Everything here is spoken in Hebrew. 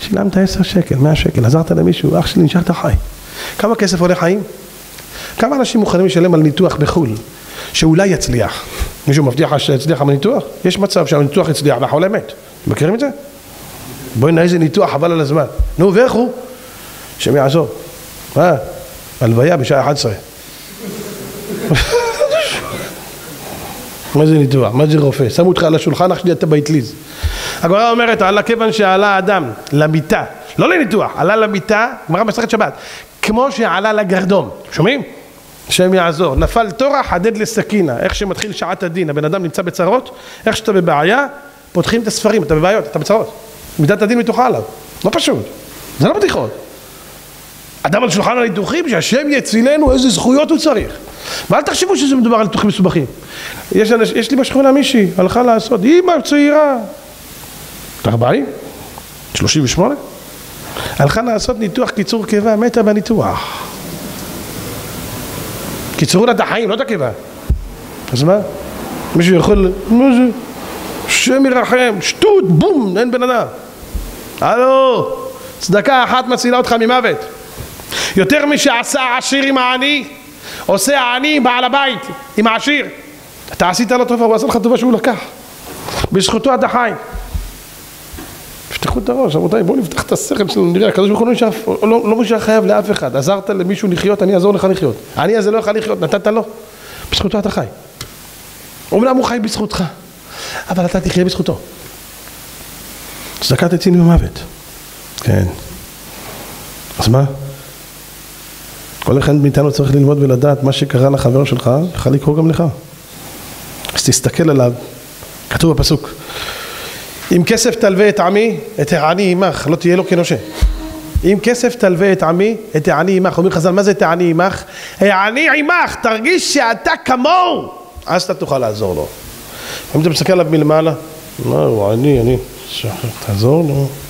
שילמת 10 שקל, 100 שקל, עזרת למישהו, אח שלי נשארת חי. כמה כסף עולה חיים? כמה אנשים מוכנים לשלם על ניתוח בחו"ל, שאולי יצליח? מישהו מבטיח שיצליח בניתוח? יש מצב שהניתוח יצליח והחולה מת. מכירים את זה? בואי נראה איזה ניתוח, חבל על הזמן. נו, ואיך הוא? שם יעזור. הלוויה בשעה 11. מה זה ניתוח? מה זה רופא? שמו אותך על השולחן, אח שלי אתה באטליז. הגמרא אומרת, עלה כיוון שעלה האדם למיטה, לא לניתוח, עלה למיטה, גמרא מסכת שבת, כמו שעלה לגרדום. שומעים? שם יעזור. נפל תורה, חדד לסכינה. איך שמתחיל שעת הדין, הבן אדם נמצא בצרות, איך שאתה בבעיה, פותחים את הספרים, אתה בבעיות, אתה בצרות. מידת הדין מתוכה עליו. לא פשוט. זה לא בדיחות. אדם על שולחן הניתוחים, שהשם יצילנו איזה זכויות הוא צריך. ואל תחשבו שזה מדובר על ניתוחים מסובכים. יש לי בשכונה מישהי, הלכה לעשות, אמא צעירה, 40? 38? הלכה לעשות ניתוח קיצור קיבה, מתה בניתוח. קיצרו לה את החיים, לא את הקיבה. אז מה? מישהו יכול, מה זה? שם ירחם, שטות, בום, אין בן אדם. הלו, צדקה אחת מצילה אותך ממוות. יותר משעשה העשיר עם העני, עושה העני עם בעל הבית, עם העשיר. אתה עשית לו טובה, הוא עשה לך טובה שהוא לקח. בזכותו אתה חי. תפתחו את הראש, רבותיי, בואו נפתח את השכל שלנו, נראה, הקדוש ברוך הוא לא משאר חייב לאף אחד. עזרת למישהו לחיות, אני אעזור לך לחיות. אני הזה לא יכול לחיות, נתת לו. בזכותו אתה חי. אומנם הוא חי בזכותך, אבל אתה תחיה בזכותו. צדקה תציל ממוות. כן. אז מה? כל אחד מאיתנו צריך ללמוד ולדעת מה שקרה לחבר שלך, יכול לקרוא גם לך. אז תסתכל עליו, כתוב בפסוק, אם כסף תלווה את עמי, את העני עמך, לא תהיה לו כנושה. אם כסף תלווה את עמי, את העני עמך. אומר חז"ל, מה זה את העני עמך? העני עמך, תרגיש שאתה כמוהו, אז אתה תוכל לעזור לו. אם אתה מסתכל עליו מלמעלה, לא, הוא עני, תעזור לו.